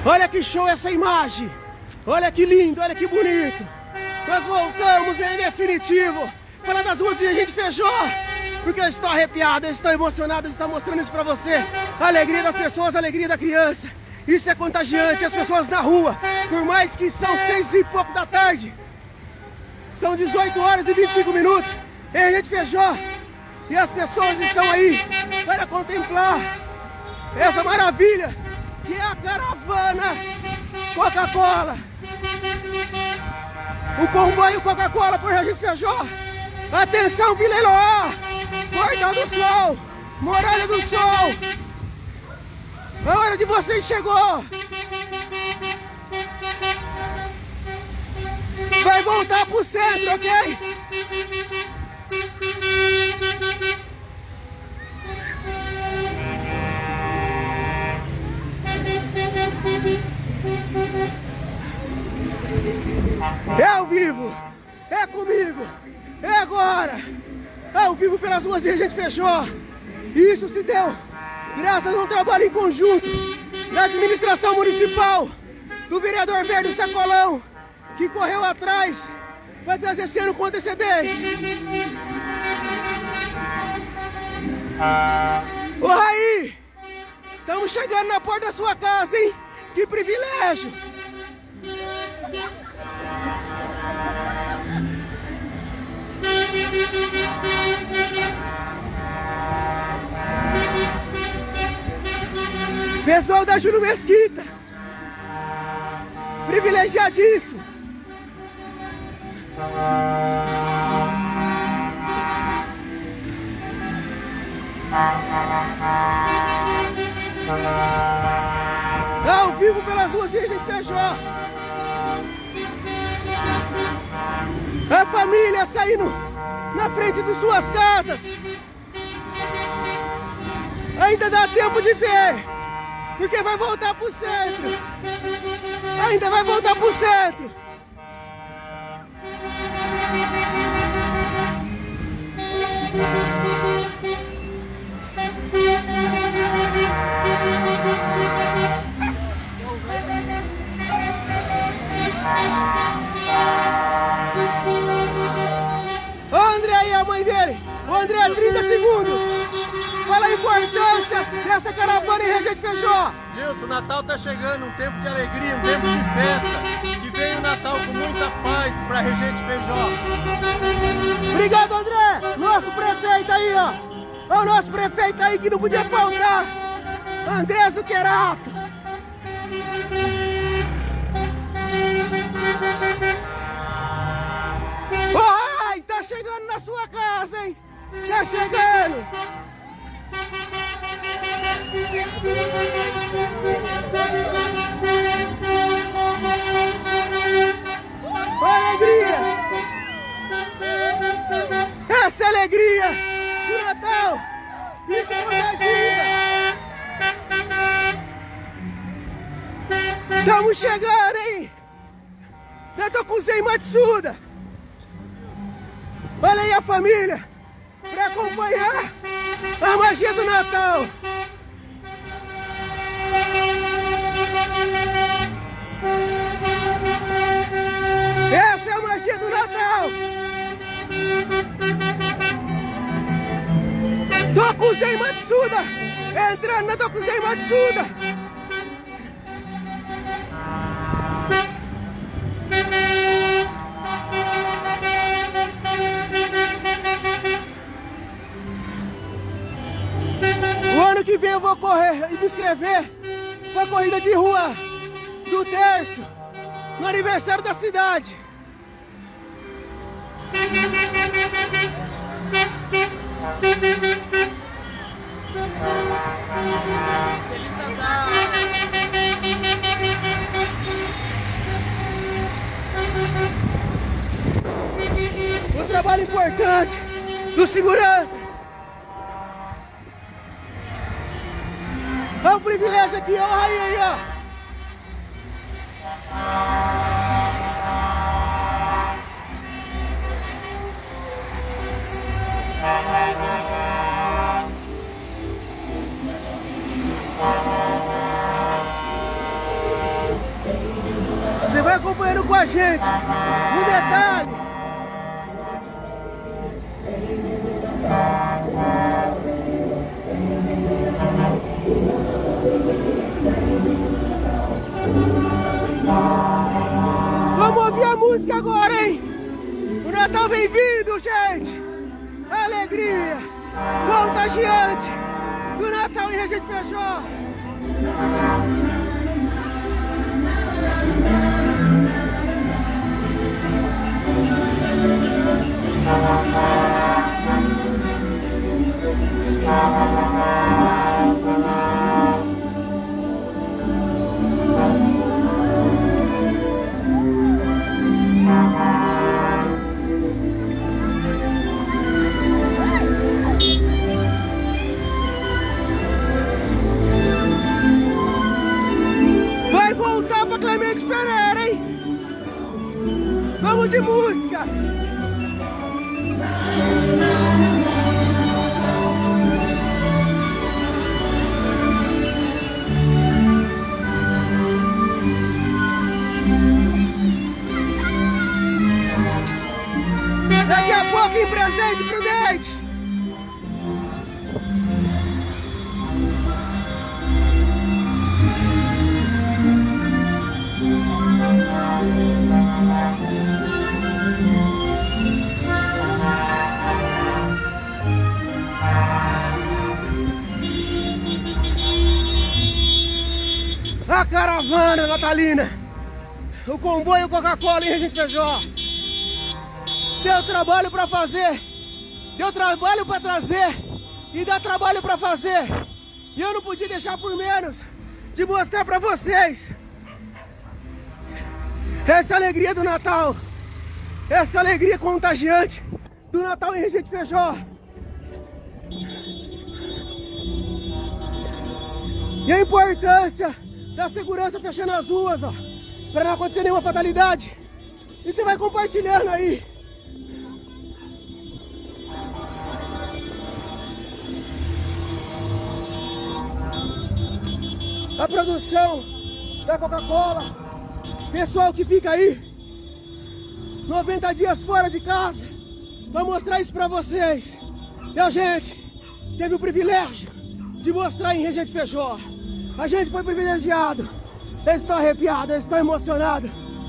Olha que show essa imagem! Olha que lindo, olha que bonito! Nós voltamos em definitivo! Falando das ruas que a gente fechou! Porque eu estou arrepiado, eu estou emocionado de estar mostrando isso pra você! A alegria das pessoas, a alegria da criança! Isso é contagiante, as pessoas na rua, por mais que são 6 e pouco da tarde, são 18 horas e 25 minutos, e a gente fechou, e as pessoas estão aí para contemplar essa maravilha, que é a caravana Coca-Cola, o comboio Coca-Cola, porque a gente fechou. Atenção, Vila Eloá, Portal do Sol, Muralha do Sol, a hora de vocês chegou. Vai voltar pro centro, ok? É ao vivo, é comigo, é agora, é ao vivo pelas ruas e a gente fechou. Isso se deu graças a um trabalho em conjunto da administração municipal, do vereador Verde Sacolão, que correu atrás para trazer esse ano com antecedência. Ô Raí, estamos chegando na porta da sua casa, hein? Que privilégio! Pessoal da Júlio Mesquita, privilegiadíssimo. Ao vivo pelas ruas e a gente fechou. A família saindo na frente de suas casas. Ainda dá tempo de ver, porque vai voltar pro centro. Ainda vai voltar pro centro. O André e a mãe dele. O André, 30 segundos. Fala a importância dessa caravana e a gente fechou. Gilson, o Natal tá chegando, um tempo de alegria, um tempo de festa. Que venha o Natal com muita paz pra Regente Feijó. Obrigado, André. Nosso prefeito aí, ó. É o nosso prefeito aí que não podia faltar. André Zuquerato. Ai, tá chegando na sua casa, hein? Tá chegando. Alegria! Essa alegria do Natal! Isso é contagia! Estamos chegando, hein? Eu tô com o Zen Matsuda! Olha aí a família! Para acompanhar a magia do Natal! Essa é a magia do Natal! Tokuzen Matsuda! Entrando na Tokuzen Matsuda! O ano que vem eu vou correr e me inscrever na corrida de rua do terço, no aniversário da cidade. Um trabalho importante dos seguranças. É um privilégio aqui, ó, aí, ó. vai acompanhando com a gente. Um detalhe. Vamos ouvir a música agora, hein? O Natal vem vindo, gente! Alegria contagiante do Natal em Regente Feijó! Vai voltar pra Clemente Pereira, hein? Vamos de música! Daqui a pouco em presente prudente! A caravana natalina, o comboio Coca-Cola em Regente Feijó. Deu trabalho pra fazer, deu trabalho pra trazer e dá trabalho pra fazer. E eu não podia deixar por menos de mostrar pra vocês essa alegria do Natal, essa alegria contagiante do Natal em Regente Feijó. E a importância da segurança fechando as ruas, ó, para não acontecer nenhuma fatalidade. E você vai compartilhando aí. A produção da Coca-Cola, pessoal que fica aí 90 dias fora de casa, vai mostrar isso pra vocês. E a gente teve o privilégio de mostrar em Regente Feijó. A gente foi privilegiado. Eles estão arrepiados, eles estão emocionados.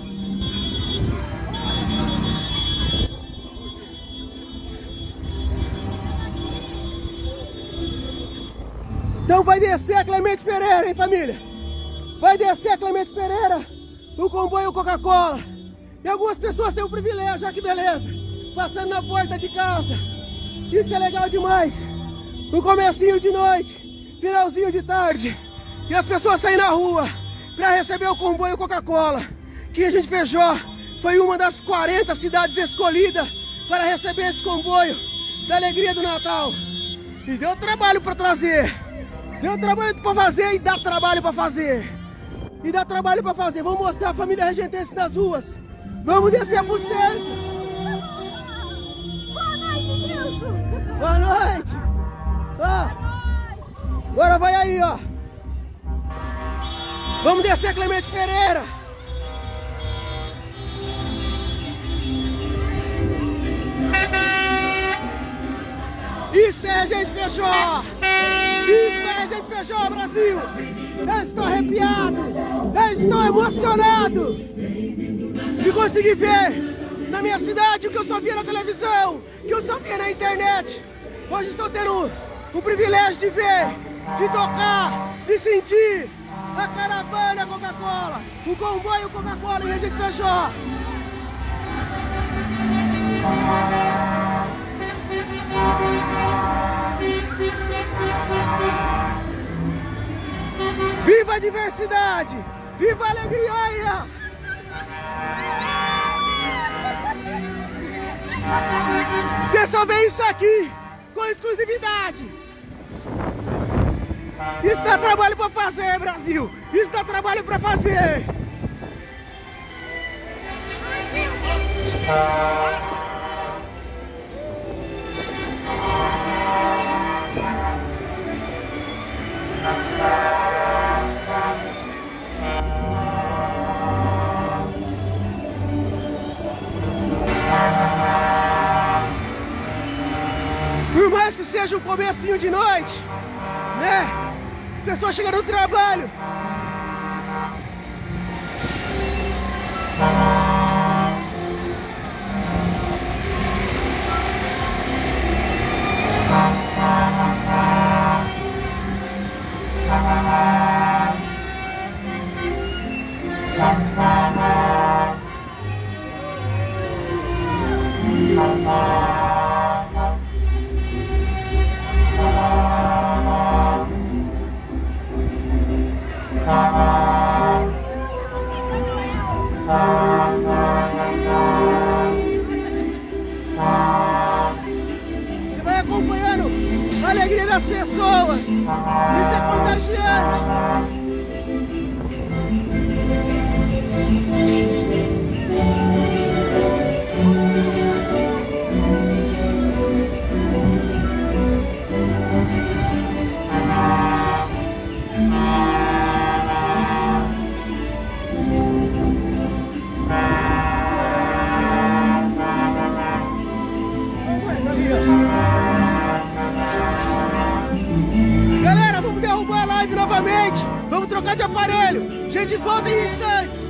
Então vai descer a Clemente Pereira, hein, família? Vai descer a Clemente Pereira no comboio Coca-Cola. E algumas pessoas têm o privilégio, olha que beleza, passando na porta de casa. Isso é legal demais. No comecinho de noite, finalzinho de tarde, e as pessoas saem na rua para receber o comboio Coca-Cola, que Regente Feijó foi uma das 40 cidades escolhidas para receber esse comboio da alegria do Natal. E deu trabalho para trazer, deu trabalho para fazer e dá trabalho para fazer. E dá trabalho para fazer. Vamos mostrar a família regentense nas ruas. Vamos descer pro centro. Boa noite, Nilson. Boa noite. Ó, agora vai aí, ó. Vamos descer a Clemente Pereira. Isso é Regente Feijó. Isso é Regente Feijó, Brasil. Eu estou arrepiado. Eu estou emocionado de conseguir ver na minha cidade o que eu só via na televisão, que eu só via na internet. Hoje estou tendo o privilégio de ver, de tocar, de sentir a caravana Coca-Cola, o comboio Coca-Cola em Regente Feijó. Viva a diversidade! Viva a alegria! Você só vê isso aqui com exclusividade. Isso dá trabalho pra fazer, Brasil! Isso dá trabalho pra fazer! hoje um comecinho de noite, né? As pessoas chegando no trabalho. Você vai acompanhando a alegria das pessoas. Isso é contagiante. Galera, vamos derrubar a live novamente. Vamos trocar de aparelho. Gente, volta em instantes.